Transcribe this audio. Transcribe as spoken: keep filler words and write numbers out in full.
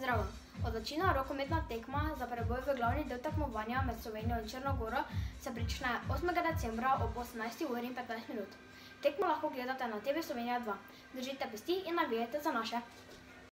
Zdravo! Odločilna rokometna tekma za preboj v glavni del tekmovanja med Slovenijo in Črno goro se prične osmega decembra ob osemnajsti uri in petnajst minut. Tekmo lahko gledate na T V Slovenija dva. Držite pesti in navijajte za naše!